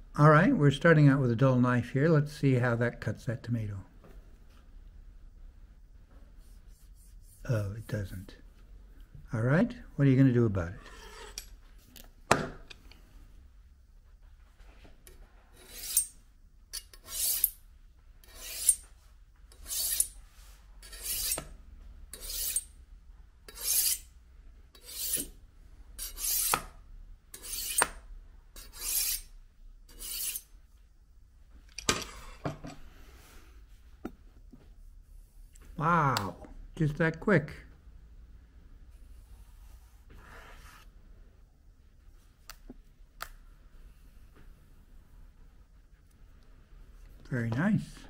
All right, we're starting out with a dull knife here. Let's see how that cuts that tomato. Oh, it doesn't. All right, what are you going to do about it? Wow, just that quick. Very nice.